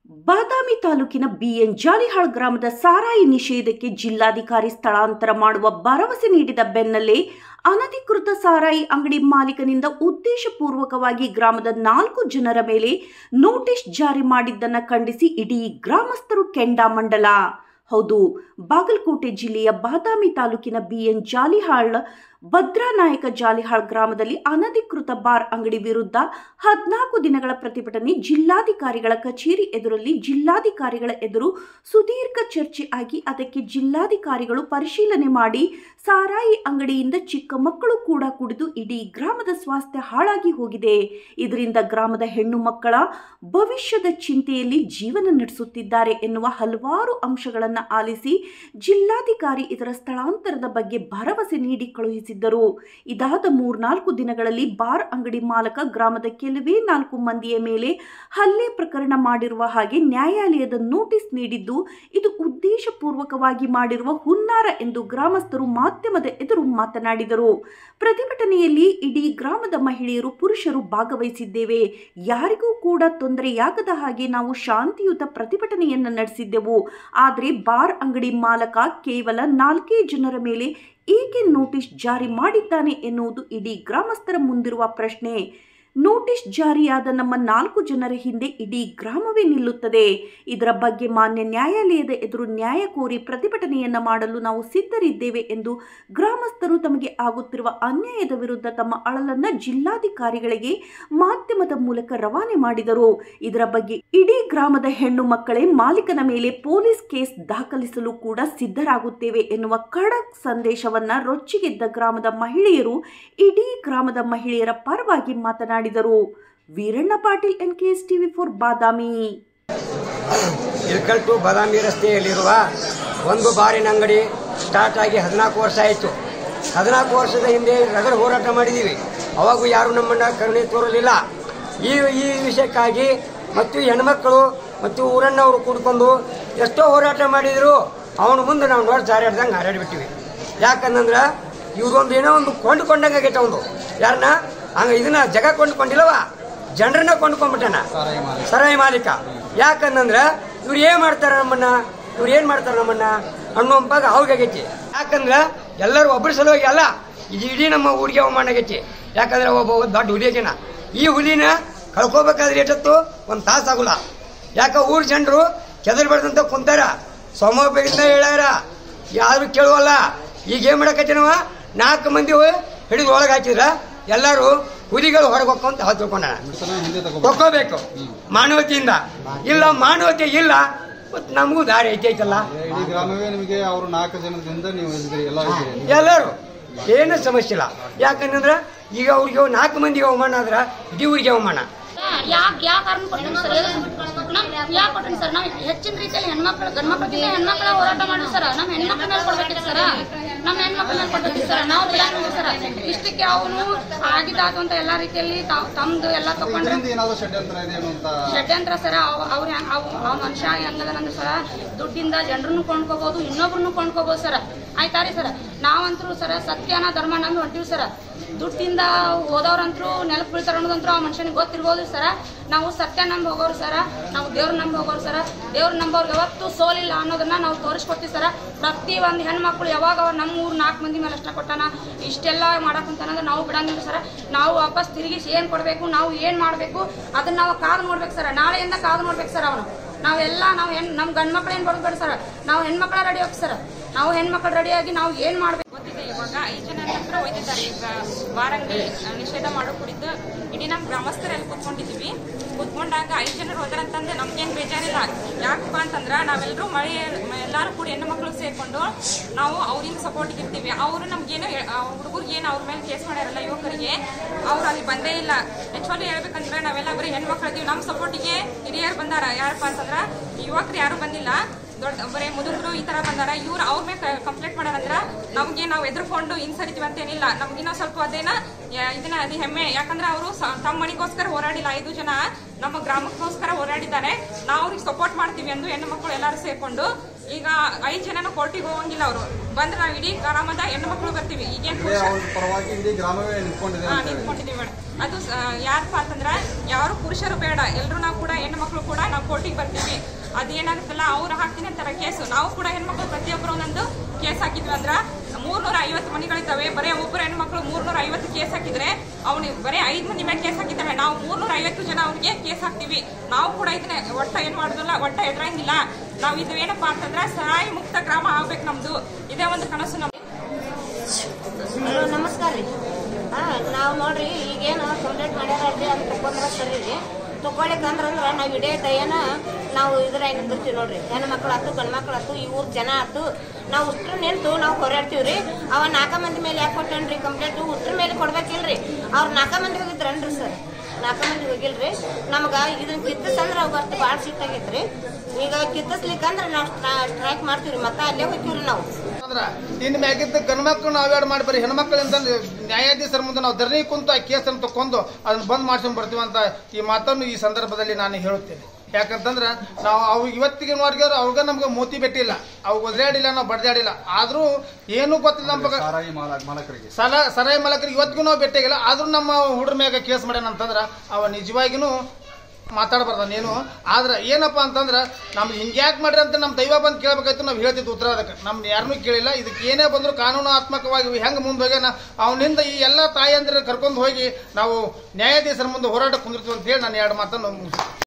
ಬಾದಾಮಿ ತಾಲೂಕಿನ ಬಿಎನ್ ಜಾಲಿಹಾಳ್ ಗ್ರಾಮದ ಸಾರಾಯಿ ನಿಷೇಧಕ್ಕೆ ಜಿಲ್ಲಾಧಿಕಾರಿ ಸ್ಥಳಾಂತರ ಮಾಡುವ ಭರವಸೆ ನೀಡಿದ ಬೆನ್ನಲ್ಲೇ ಅನಧಿಕೃತ ಸಾರಾಯಿ ಅಂಗಡಿ ಮಾಲೀಕನಿಂದ ಉದ್ದೇಶಪೂರ್ವಕವಾಗಿ ಗ್ರಾಮದ 4 ಜನರ ಮೇಲೆ ನೋಟಿಸ್ ಜಾರಿ ಮಾಡಿದ್ದನ್ನು ಖಂಡಿಸಿ ಇಡೀ ಗ್ರಾಮಸ್ಥರು ಕೆಂಡಾಮಂಡಲ. ಹೌದು, ಬಾಗಲಕೋಟೆ ಜಿಲ್ಲೆಯ ಬಾದಾಮಿ ತಾಲೂಕಿನ ಬಿಎನ್ ಜಾಲಿಹಾಳ್ ಭದ್ರಾನಾಯಕ ಜಾಲಿಹಾಳ್ ಗ್ರಾಮದಲ್ಲಿ ಅನಧಿಕೃತ ಬಾರ್ ಅಂಗಡಿ ವಿರುದ್ಧ 14 ದಿನಗಳ ಪ್ರತಿಭಟನೆ ಜಿಲ್ಲಾಧಿಕಾರಿಗಳ ಕಚೇರಿ ಎದುರಲ್ಲಿ ಜಿಲ್ಲಾಧಿಕಾರಿಗಳ ಎದುರು ಸುದೀರ್ಘ ಚರ್ಚೆ ಆಗಿ ಅದಕ್ಕೆ ಜಿಲ್ಲಾಧಿಕಾರಿಗಳು ಪರಿಶೀಲನೆ ಮಾಡಿ ಸಾರಾಯಿ ಅಂಗಡಿಯಿಂದ ಚಿಕ್ಕ ಮಕ್ಕಳು ಕೂಡ ಕುಡಿದು ಇಡೀ ಗ್ರಾಮದ ಸ್ವಾಸ್ಥ್ಯ ಹಾಳಾಗಿ ಹೋಗಿದೆ. ಇದರಿಂದ ಗ್ರಾಮದ ಹೆಣ್ಣು ಮಕ್ಕಳ ಭವಿಷ್ಯದ ಚಿಂತೆಯಲ್ಲಿ ಜೀವನ ನಡೆಸುತ್ತಿದ್ದಾರೆ ಎನ್ನುವ ಹಲವಾರು ಅಂಶಗಳನ್ನು ಆಲಿಸಿ ಜಿಲ್ಲಾಧಿಕಾರಿ ಇದರ ಸ್ಥಳಾಂತರದ ಬಗ್ಗೆ ಭರವಸೆ ನೀಡಿ ಕಳುಹಿಸಿದ್ದರು. ಇದಾದ 3-4 ದಿನಗಳಲ್ಲಿ ಬಾರ್ ಅಂಗಡಿ ಮಾಲಕ ಗ್ರಾಮದ ಕೆಲವೇ 4 ಮಂದಿಯ ಮೇಲೆ ಹಲ್ಲೆ ಪ್ರಕರಣ ಮಾಡಿರುವ ಹಾಗೆ ನ್ಯಾಯಾಲಯದ ನೋಟಿಸ್ ನೀಡಿದ್ದು ಇದು ಉದ್ದೇಶಪೂರ್ವಕವಾಗಿ ಮಾಡಿರುವ ಹುನ್ನಾರ ಎಂದು ಗ್ರಾಮಸ್ಥರು ಮಾಧ್ಯಮದ ಎದುರು ಮಾತನಾಡಿದರು. ಪ್ರತಿಭಟನೆಯಲ್ಲಿ ಇಡೀ ಗ್ರಾಮದ ಮಹಿಳೆಯರು ಪುರುಷರು ಭಾಗವಹಿಸಿದ್ದೇವೆ. ಯಾರಿಗೂ ಕೂಡ ತೊಂದರೆಯಾಗದ ಹಾಗೆ ನಾವು ಶಾಂತಿಯುತ ಪ್ರತಿಭಟನೆಯನ್ನು ನಡೆಸಿದ್ದೆವು. ಆದರೆ ಬಾರ್ ಅಂಗಡಿ ಮಾಲಕ ಕೇವಲ 4 ಜನರ ಮೇಲೆ ಏಕೆ ನೋಟಿಸ್ ಜಾರಿ ಮಾಡಿದ್ದಾನೆ ಎನ್ನುವುದು ಇಡೀ ಗ್ರಾಮಸ್ಥರ ಮುಂದಿರುವ ಪ್ರಶ್ನೆ. ನೋಟಿಸ್ ಜಾರಿಯಾದ ನಮ್ಮ 4 ಜನರ ಹಿಂದೆ ಇಡೀ ಗ್ರಾಮವೇ ನಿಲ್ಲುತ್ತದೆ. ಇದರ ಬಗ್ಗೆ ಮಾನ್ಯ ನ್ಯಾಯಾಲಯದ ಎದುರು ನ್ಯಾಯ ಕೋರಿ ಪ್ರತಿಭಟನೆಯನ್ನ ಮಾಡಲು ನಾವು ಸಿದ್ಧರಿದ್ದೇವೆ ಎಂದು ಗ್ರಾಮಸ್ಥರು ತಮಗೆ ಆಗುತ್ತಿರುವ ಅನ್ಯಾಯದ ವಿರುದ್ಧ ತಮ್ಮ ಅಳಲನ್ನ ಜಿಲ್ಲಾಧಿಕಾರಿಗಳಿಗೆ ಮಾಧ್ಯಮದ ಮೂಲಕ ರವಾನೆ ಮಾಡಿದರು. ಇದರ ಬಗ್ಗೆ ಇಡೀ ಗ್ರಾಮದ ಹೆಣ್ಣು ಮಕ್ಕಳೇ ಮಾಲೀಕನ ಮೇಲೆ ಪೊಲೀಸ್ ಕೇಸ್ ದಾಖಲಿಸಲು ಕೂಡ ಸಿದ್ಧರಾಗುತ್ತೇವೆ ಎನ್ನುವ ಖಡಕ್ ಸಂದೇಶವನ್ನ ರೊಚ್ಚಿಗೆದ್ದ ಗ್ರಾಮದ ಮಹಿಳೆಯರು ಇಡೀ ಗ್ರಾಮದ ಮಹಿಳೆಯರ ಪರವಾಗಿ ಮಾತನಾಡಿ Veeranna Patil NKS TV4 Badami. Ilkal to Badami ರಸ್ತೆಯಲ್ಲಿರುವ ಒಂದು ಬಾರಿನ ಅಂಗಡಿ ಸ್ಟಾರ್ಟ್ ಆಗಿ 14 ವರ್ಷ ಆಯಿತು. 14 ವರ್ಷದ ಹಿಂದೆ ರಗಡ ಹೋರಾಟ ಮಾಡಿದ್ದೀವಿ. ಅವಾಗೂ ಯಾರು ನಮ್ಮನ್ನ ಕರುಣೆ ತೋರಲಿಲ್ಲ. ಈ ವಿಷಯಕ್ಕಾಗಿ ಮತ್ತು ಹೆಣ್ಮಕ್ಕಳು ಮತ್ತು ಊರನ್ನವರು ಕೂಡ್ಕೊಂಡು ಎಷ್ಟೋ ಹೋರಾಟ ಮಾಡಿದ್ರು. ಅವನ ಮುಂದೆ ನಾವು ನೋಡಿ ಜಾರಿಡ್ದಂಗೆ ಹಾರಾಡಿಬಿಟ್ಟಿವಿ. ಯಾಕಂದ್ರೆ ಇವ್ರೊಂದು ಏನೋ ಒಂದು ಕೊಂಡುಕೊಂಡಂಗಾಗೈತೆ. ಒಂದು ಯಾರನ್ನ ಹಂಗ ಇದನ್ನ ಜಗ ಕೊಂಡ್ಕೊಂಡಿಲ್ಲವ, ಜನರನ್ನ ಕೊಂಡ್ಕೊಂಡ್ಬಿಟ್ಟನ ಸರಾಯಿ ಮಾಲೀಕ. ಯಾಕಂದ್ರೆ ಇವ್ರು ಏನ್ ಮಾಡ್ತಾರ ನಮ್ಮನ್ನ ಅನ್ನೋಂಪಾಗ ಅವ್ರಿಗಾಗೈತಿ. ಯಾಕಂದ್ರೆ ಎಲ್ಲರೂ ಒಬ್ಬರ ಸಲುವಾಗಿ ಅಲ್ಲ, ಇಡೀ ನಮ್ಮ ಊರಿಗೆ ಅವಮಾನ ಆಗೈತಿ. ಯಾಕಂದ್ರೆ ಒಬ್ಬ ದೊಡ್ಡ ಹುಲಿಯಕಿನ ಈ ಹುಲಿನ ಕಳ್ಕೋಬೇಕಾದ್ರೆ ಎಷ್ಟೊತ್ತು 1 ತಾಸು ಆಗುಲ್ಲ. ಯಾಕ ಊರ್ ಜನರು ಕೆದರ್ಬಾರ್ದಂತ ಕುಂತಾರ, ಸೋಮವಾರದಿಂದ ಹೇಳ್ಯಾರ, ಯಾರು ಕೇಳುವಲ್ಲ. ಈಗ ಏನ್ ಮಾಡಕೈತಿ ನಾವ 4 ಮಂದಿ ಹಿಡಿದು ಒಳಗೆ ಹಾಕಿದ್ರ ಎಲ್ಲರೂ ಹುಲಿಗಳು ಹೊರಗೆ ಹೋಗ್ಕೊಂತ ತಿಳ್ಕೊಂಡ ತಗೋಬೇಕು ಮಾನವತೆಯಿಂದ. ಇಲ್ಲ ಮಾನವತೆ ಇಲ್ಲ, ನಮಗೂ ದಾರಿ ಐತೈತಲ್ಲ. ಎಲ್ಲರೂ ಏನು ಸಮಸ್ಯೆ ಇಲ್ಲ. ಯಾಕಂದ್ರೆ ಈಗ ಅವ್ರಿಗೆ 4 ಮಂದಿಗೆ ಅವಮಾನ ಆದ್ರ ಇಡೀ ಊರಿಗೆ ಅವಮಾನ. ಸರ್ ನಾವು ಹೆಚ್ಚಿನ ರೀತಿಯಲ್ಲಿ ಹೆಣ್ಮಕ್ಳು ಗಂಡ್ಮಕ್ಳಿಗಿಂತ ಹೆಣ್ಮಕ್ಳ ಹೋರಾಟ ಮಾಡಿ ಸರ್. ನಮ್ಮ ಹೆಣ್ಮಕ್ಳ ಮೇಲೆ ಕೊಡ್ಬೇಕಿತ್ತು ಸರ್, ನಮ್ಮ ಹೆಣ್ಮಕ್ಳ ಮೇಲೆ ಕೊಡ್ಬೇಕಿತ್ತು ಸರ್. ನಾವು ಬಿಡಂಗಿಲ್ಲ ಸರ್. ಇಷ್ಟಕ್ಕೆ ಅವನು ಆಗಿದ್ದಾತು ಅಂತ ಎಲ್ಲಾ ರೀತಿಯಲ್ಲಿ ತಮ್ದು ಎಲ್ಲ ತಗೊಂಡ್ರೆ ಷಡ್ಯಂತ್ರ ಸರ್. ಅವ್ ಮನುಷ್ಯ ಹೆಂಗದನಂದ್ರೆ ಸರ್, ದುಡ್ಡಿಂದ ಜನರನ್ನು ಕೊಂಡ್ಕೋಬಹುದು, ಇನ್ನೊಬ್ರನ್ನು ಕೊಂಡ್ಕೋಬಹುದು ಸರ್. ಆಯ್ತಾರಿ ಸರ್. ನಾವಂತರೂ ಸರ್ ಸತ್ಯನ ಧರ್ಮ ನಂಬಿ ಹೊಂಟಿವಿ ಸರ್. ದುಡ್ಡಿಂದ ಹೋದವ್ರಂತರೂ ನೆಲಕ್ಕೆ ಬೀಳ್ತಾರ ಅನ್ನೋದಂತರೂ ಆ ಮನುಷ್ಯನಿಗೆ ಗೊತ್ತಿರ್ಬೋದು ಸರ. ನಾವು ಸತ್ಯ ನಂಬಿ ಹೋಗೋರು ಸರ, ನಾವು ದೇವ್ರ ನಂಬಿ ಹೋಗೋರು ಸರ. ದೇವ್ರ ನಂಬೋರ್ಗೆ ಯಾವತ್ತೂ ಸೋಲಿಲ್ಲ ಅನ್ನೋದನ್ನ ನಾವು ತೋರಿಸ್ಕೊಡ್ತೀವಿ ಸರ. ಪ್ರತಿ ಒಂದು ಹೆಣ್ಮಕ್ಳು ಯಾವಾಗ ನಮ್ಮ ಊರು 4 ಮಂದಿ ಮೇಲೆ ಅಷ್ಟ ಕೊಟ್ಟಾನ ಇಷ್ಟೆಲ್ಲ ಮಾಡಕ್ಕಂತಂದ್ರೆ ನಾವು ಬಿಡಂಗಿಲ್ಲ ಸರ. ನಾವು ವಾಪಸ್ ತಿರುಗಿಸಿ ಏನ್ ಕೊಡ್ಬೇಕು, ನಾವು ಏನ್ ಮಾಡ್ಬೇಕು ಅದನ್ನ ನಾವು ಕಾದು ನೋಡ್ಬೇಕು ಸರ. ನಾಳೆಯಿಂದ ಕಾದು ನೋಡ್ಬೇಕು ಸರ್. ಅವನು ನಾವೆಲ್ಲ ನಮ್ಮ ಗಂಡ್ ಮಕ್ಳು ಏನ್ ಬರೋದು ಬೇಡ ಸರ್. ನಾವು ಹೆಣ್ಮಕ್ಳ ರೆಡಿ ಹೋಗಿ ಸರ್. ನಾವು ಹೆಣ್ಮಕ್ಳು ರೆಡಿಯಾಗಿ ನಾವು ಏನ್ ಮಾಡ್ಬೇಕು ಗೊತ್ತಿದೆ. ಇವಾಗ 5 ಜನ ಹತ್ರ ಒಯ್ದಿದ್ದಾರೆ. ಈಗ ಬಾರಂಗಿ ನಿಷೇಧ ಮಾಡೋ ಕುರಿತು ಇಡೀ ನಮ್ಮ ಗ್ರಾಮಸ್ಥರೆಲ್ಲ ಕೂತ್ಕೊಂಡಿದ್ವಿ. ಕೂತ್ಕೊಂಡಾಗ 5 ಜನರು ಹೋದ್ರಂತಂದ್ರೆ ನಮ್ಗೇನು ಬೇಜಾರಿಲ್ಲ. ಯಾಕಪ್ಪ ಅಂತಂದ್ರೆ ನಾವೆಲ್ಲರೂ ಎಲ್ಲರೂ ಕೂಡ ಹೆಣ್ಣು ಮಕ್ಕಳು ಸೇರ್ಕೊಂಡು ನಾವು ಅವ್ರಿಂದ ಸಪೋರ್ಟ್ಗೆ ಇರ್ತೀವಿ. ಅವರು ನಮ್ಗೇನು ಹುಡುಗರಿಗೇನು ಅವ್ರ ಮೇಲೆ ಕೇಸ್ ಮಾಡ್ಯಾರಲ್ಲ ಯುವಕರಿಗೆ, ಅವ್ರು ಅಲ್ಲಿ ಬಂದೇ ಇಲ್ಲ. ನಿಜವಾಗ್ಲೂ ಹೇಳ್ಬೇಕಂದ್ರೆ ನಾವೆಲ್ಲ ಬರೀ ಹೆಣ್ಮಕ್ಳು ಇದೀವಿ. ನಮ್ಮ ಸಪೋರ್ಟಿಗೆ ಹಿರಿಯರು ಬಂದಾರ. ಯಾರಪ್ಪ ಅಂತಂದ್ರೆ ಯುವಕರು ಯಾರು ಬಂದಿಲ್ಲ, ದೊಡ್ಡ ಬರೀ ಮುದುಕರು ಈ ತರ ಬಂದಾರ. ಇವ್ರು ಅವ್ರ ಮೇಲೆ ಕಂಪ್ಲೇಂಟ್ ಮಾಡ್ಯಾರಂದ್ರ ನಮ್ಗೆ ನಾವು ಎದುರ್ಕೊಂಡು ಹಿಂಸರಿತೀವಿ ಅಂತೇನಿಲ್ಲ. ನಮ್ಗಿನ್ನ ಸ್ವಲ್ಪ ಅದೇನ ಇದನ್ನ ಅದು ಹೆಮ್ಮೆ. ಯಾಕಂದ್ರೆ ಅವರು ತಮ್ಮ ಮನೆಗೋಸ್ಕರ ಹೋರಾಡಿಲ್ಲ. 5 ಜನ ನಮ್ಮ ಗ್ರಾಮಕ್ಕೋಸ್ಕರ ಹೋರಾಡಿದ್ದಾರೆ. ನಾವು ಅವ್ರಿಗೆ ಸಪೋರ್ಟ್ ಮಾಡ್ತೀವಿ ಎಂದು ಹೆಣ್ಣು ಮಕ್ಕಳು ಎಲ್ಲರೂ ಸೇರ್ಕೊಂಡು ಈಗ 5 ಜನನು ಕೋರ್ಟಿಗೆ ಹೋಗಂಗಿಲ್ಲ. ಅವರು ಬಂದ್ರೆ ನಾವು ಇಡೀ ಗ್ರಾಮದ ಹೆಣ್ಣು ಮಕ್ಕಳು ಬರ್ತೀವಿ. ಈಗೇನು ನಿಂತ್ಕೊಂಡಿದ್ದೀವಿ ಮೇಡಮ್. ಅದು ಯಾರಪ್ಪ ಅಂತಂದ್ರೆ ಯಾರು ಪುರುಷರು ಬೇಡ, ಎಲ್ಲರೂ ನಾವು ಕೂಡ ಹೆಣ್ಣು ಮಕ್ಕಳು ಕೂಡ ನಾವು ಕೋರ್ಟಿಗೆ ಬರ್ತೀವಿ. ಅದೇನಾಗುತ್ತಲ್ಲ ಅವ್ರು ಹಾಕ್ತೀನಿ ಅಂತಾರೆ ಕೇಸು. ನಾವು ಕೂಡ ಹೆಣ್ಮಕ್ಳು ಪ್ರತಿಯೊಬ್ಬರು ಒಂದೊಂದು ಕೇಸ್ ಹಾಕಿದ್ವಿ ಅಂದ್ರೆ 350 ಮನೆಗಳಿದ್ದಾವೆ. ಬರೀ ಒಬ್ಬರು ಹೆಣ್ಮಕ್ಳು 350 ಕೇಸ್ ಹಾಕಿದ್ರೆ ಅವ್ನಿಗೆ ಬರೀ 5 ಮಂದಿ ಮೇಲೆ ಕೇಸ್ ಹಾಕಿದ್ದಾವೆ. ನಾವು 350 ಜನ ಅವ್ರಿಗೆ ಕೇಸ್ ಹಾಕ್ತೀವಿ. ನಾವು ಕೂಡ ಇದನ್ನ ಒಟ್ಟ ಏನ್ ಮಾಡೋದಿಲ್ಲ, ಒಟ್ಟ ಎದುರಂಗಿಲ್ಲ. ನಾವು ಇದು ಏನಪ್ಪಾ ಅಂತಂದ್ರೆ ಸರಾಯಿ ಮುಕ್ತ ಗ್ರಾಮ ಆಗ್ಬೇಕು ನಮ್ದು. ಇದೇ ಒಂದು ಕನಸು ನಮ್ದು. ನಮಸ್ಕಾರ ರೀ. ನಾವು ನೋಡ್ರಿ ಈಗೇನು ಕಂಪ್ಲೇಂಟ್ ಮಾಡ್ಯಾರಲ್ರಿ ಅದು ತಗೊಂಡ್ರ ಸರಿ ರೀ. ತಗೊಳ್ಳಿಕ್ಕಂದ್ರೆ ನಾವು ಇಡೇ ಟೈನ ನಾವು ಇದ್ರಾಗ ನಿಂದಿರ್ತೀವಿ ನೋಡ್ರಿ. ಹೆಣ್ಣು ಮಕ್ಳು ಆಯ್ತು ಗಂಡು ಮಕ್ಳು ಆಯ್ತು ಈ ಊರ್ ಜನ ಆಯ್ತು ನಾವು ಉಷ್ಟ್ರ ನಿಂತು ನಾವು ಹೋರಾಡ್ತೀವಿ ರೀ. ಅವ 4 ಮಂದಿ ಮೇಲೆ ಯಾಕೆ ಕೊಟ್ಟೇನ್ರಿ ಕಂಪ್ಲೇಂಟ್? ಉಷ್ಟ್ರ ಮೇಲೆ ಕೊಡ್ಬೇಕಿಲ್ರಿ. ಅವ್ರು 4 ಮಂದಿ ಹೋಗಿದ್ರನ್ರಿ ಸರ್? 4 ಮಂದಿ ಹೋಗಿಲ್ರಿ. ನಮ್ಗೆ ಇದನ್ನ ಕಿತ್ತಿಸಂದ್ರೆ ಅವ್ ಬರ್ತು ಭಾಳ ಸಿಟ್ಟಾಗೈತ್ರಿ. ಈಗ ಕಿತ್ತಿಸ್ಲಿಕ್ಕಂದ್ರೆ ನಾವು ಸ್ಟ್ರೈಕ್ ಮಾಡ್ತೀವಿ, ಮತ್ತೆ ಅಲ್ಲೇ ಹೋಗ್ತೀವ್ರಿ ನಾವು. ಅಂದ್ರ ಇನ್ ಮ್ಯಾಗಿದ್ದ ಗಂಡು ಮಕ್ಕಳು ಅವಾಯ್ಡ್ ಮಾಡಿ ಬರೀ ಹೆಣ್ಮಕ್ಳಿಂದ ನ್ಯಾಯಾಧೀಶರ ಮುಂದೆ ನಾವು ಧರಣಿ ಕುಂತು ಆ ಕೇಸನ್ನು ತಕೊಂಡು ಅದನ್ನ ಬಂದ್ ಮಾಡ್ಸ್ಕೊಂಡ್ ಬರ್ತೀವಿ ಅಂತ ಈ ಮಾತನ್ನು ಈ ಸಂದರ್ಭದಲ್ಲಿ ನಾನು ಹೇಳುತ್ತೇನೆ. ಯಾಕಂತಂದ್ರೆ ನಾವು ಅವ್ರಿಗೆ ಇವತ್ತಿಗೆ ನೋಡಿದ್ರು ಅವ್ರಿಗೆ ನಮ್ಗೆ ಮೋತಿ ಬೆಟ್ಟಿಲ್ಲ, ಅವ್ ಒದ್ರಾಡಿಲ್ಲ, ನಾವು ಬಡ್ದಾಡಿಲ್ಲ. ಆದ್ರೂ ಏನು ಗೊತ್ತಿಲ್ಲ ನಮ್ಗೆ ಸರಾಯಿ ಮಾಲಕರಿಗೆ ಇವತ್ತಿಗೂ ನಾವು ಭೇಟಿಯಾಗಿಲ್ಲ. ಆದ್ರೂ ನಮ್ಮ ಹುಡುಗ್ರ ಮ್ಯಾಗ ಕೇಸ್ ಮಾಡ್ಯಾನ ಅಂತಂದ್ರ ಅವ ನಿಜವಾಗಿನೂ ಮಾತಾಡಬಾರ್ದೇನು. ಆದ್ರೆ ಏನಪ್ಪಾ ಅಂತಂದ್ರೆ ನಮ್ಗೆ ಹಿಂಗ್ಯಾಕೆ ಮಾಡ್ರಿ ಅಂತ ನಮ್ಮ ದೈವ ಬಂದು ಕೇಳಬೇಕಾಯ್ತು. ನಾವು ಹೇಳ್ತಿದ್ದು ಉತ್ತರ ಅದಕ್ಕೆ ನಮ್ಗೆ ಯಾರನ್ನೂ ಕೇಳಿಲ್ಲ. ಇದಕ್ಕೆ ಏನೇ ಬಂದ್ರು ಕಾನೂನಾತ್ಮಕವಾಗಿ ಹೆಂಗೆ ಮುಂದೆ ಹೋಗ್ಯಾನ ಅವನಿಂದ ಈ ಎಲ್ಲ ತಾಯಿಯಂದ್ರೆ ಕರ್ಕೊಂಡು ಹೋಗಿ ನಾವು ನ್ಯಾಯಾಧೀಶರ ಮುಂದೆ ಹೋರಾಟ ಕುಂದಿರ್ತೀವಿ ಅಂತ ಹೇಳಿ ನಾನು 2 ಮಾತನ್ನು